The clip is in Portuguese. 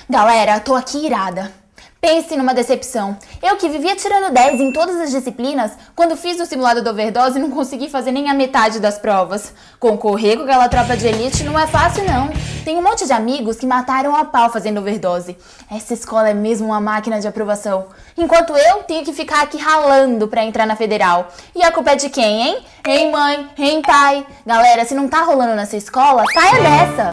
Galera, tô aqui irada. Pense numa decepção. Eu que vivia tirando 10 em todas as disciplinas, quando fiz o simulado da overdose não consegui fazer nem a metade das provas. Concorrer com aquela tropa de elite não é fácil não. Tem um monte de amigos que mataram a pau fazendo overdose. Essa escola é mesmo uma máquina de aprovação. Enquanto eu tenho que ficar aqui ralando pra entrar na federal. E a culpa é de quem, hein? Hein, mãe? Hein, pai? Galera, se não tá rolando nessa escola, saia dessa!